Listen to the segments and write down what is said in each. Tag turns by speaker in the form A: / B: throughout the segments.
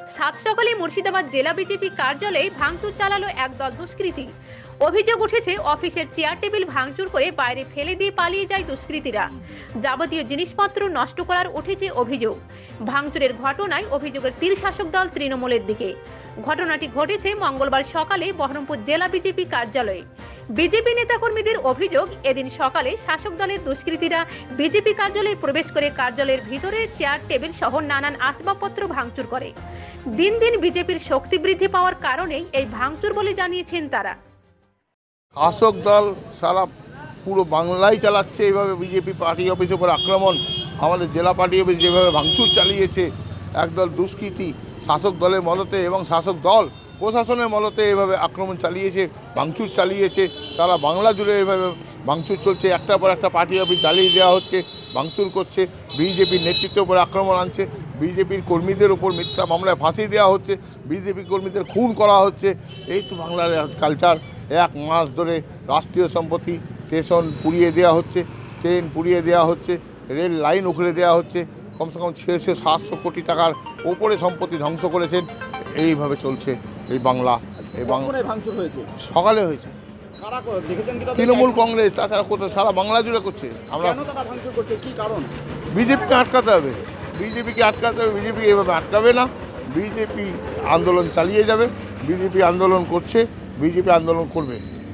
A: সাত সকালে মুর্শিদাবাদ জেলা বিজেপি কার্যালয়ে ভাঙচুর চালালো একদল দুষ্কৃতী। অভিযোগ উঠেছে, অফিসের চেয়ার টেবিল ভাঙচুর করে বাইরে ফেলে দিয়ে পালিয়ে যায় দুষ্কৃতীরা। যাবতীয় জিনিসপত্র নষ্ট করার উঠেছে অভিযোগ। ভাঙচুরের ঘটনায় অভিযোগের তীর শাসক দল তৃণমূলের দিকে। ঘটনাটি ঘটেছে মঙ্গলবার সকালে বহরমপুর জেলা বিজেপি কার্যালয়ে। বিজেপি নেতাকর্মীদের অভিযোগ, এদিন সকালে শাসক দলের দুষ্কৃতীরা বিজেপি কার্যালয়ে প্রবেশ করে কার্যালয়ের ভিতরে চেয়ার টেবিল সহ নানান আসবাবপত্র ভাঙচুর করে। দিন দিন বিজেপির শক্তি বৃদ্ধি পাওয়ার কারণেই এই ভাঙচুর বলে জানিয়েছেন তারা।
B: শাসক দল সারা পুরো বাংলায় চালাচ্ছে এইভাবে বিজেপি পার্টি অফিসের উপর আক্রমণ। আমাদের জেলা পার্টি অফিস যেভাবে ভাঙচুর চালিয়েছে, একদল দুষ্কৃতী শাসক দলের মদতে এবং শাসক দল প্রশাসনের মদতে এভাবে আক্রমণ চালিয়েছে, ভাঙচুর চালিয়েছে। সারা বাংলা জুড়ে এভাবে ভাঙচুর চলছে, একটার পর একটা পার্টি অফিস জ্বালিয়ে দেওয়া হচ্ছে, ভাঙচুর করছে, বিজেপির নেতৃত্বের উপর আক্রমণ আনছে, বিজেপির কর্মীদের উপর মিথ্যা মামলায় ফাঁসি দেওয়া হচ্ছে, বিজেপি কর্মীদের খুন করা হচ্ছে। এই তো বাংলার কালচার। এক মাস ধরে রাষ্ট্রীয় সম্পত্তি স্টেশন পুড়িয়ে দেওয়া হচ্ছে, ট্রেন পুড়িয়ে দেওয়া হচ্ছে, রেল লাইন উখড়ে দেওয়া হচ্ছে। কমসে কম 600-700 কোটি টাকার ওপরে সম্পত্তি ধ্বংস করেছেন। এইভাবে চলছে এই বাংলা। এবং সকালে হয়েছে তৃণমূল কংগ্রেস, তাছাড়া কোথাও সারা বাংলা জুড়ে করছে। আমরা বিজেপিকে আটকাতে হবে, বিজেপিকে আটকাতে হবে। বিজেপি এভাবে আটকাবে না, বিজেপি আন্দোলন চালিয়ে যাবে। বিজেপি আন্দোলন করছে, বিজেপি আন্দোলন করবে।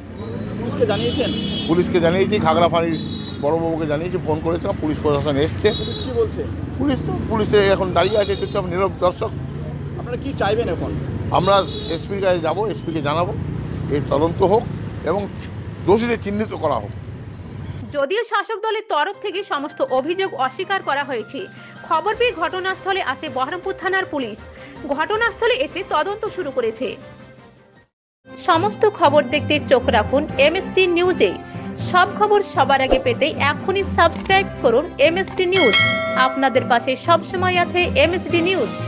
B: পুলিশকে জানিয়েছি, খাগড়াফাড়ির বড়বাবুকে জানিয়েছি, ফোন করেছিলাম, পুলিশ প্রশাসন এসছে। পুলিশে এখন দাঁড়িয়ে আছে চুপচাপ নীরব দর্শক।
C: আপনারা কি চাইবেন এখন?
B: আমরা এসপির কাছে যাবো, এসপিকে জানাবো এর তদন্ত হোক এবং দোষীদের চিহ্নিত করা হোক।
A: যদিও শাসক দলের তরফ থেকে সমস্ত অভিযোগ অস্বীকার করা হয়েছে। খবর পেয়ে ঘটনাস্থলে আসে বহরমপুর থানার পুলিশ। ঘটনাস্থলে এসে তদন্ত শুরু করেছে। সমস্ত খবর দেখতে চোখ রাখুন এমএসডি নিউজে। সব খবর সবার আগে পেতে এখনই সাবস্ক্রাইব করুন এমএসডি নিউজ। আপনাদের পাশে সবসময় আছে এমএসডি নিউজ।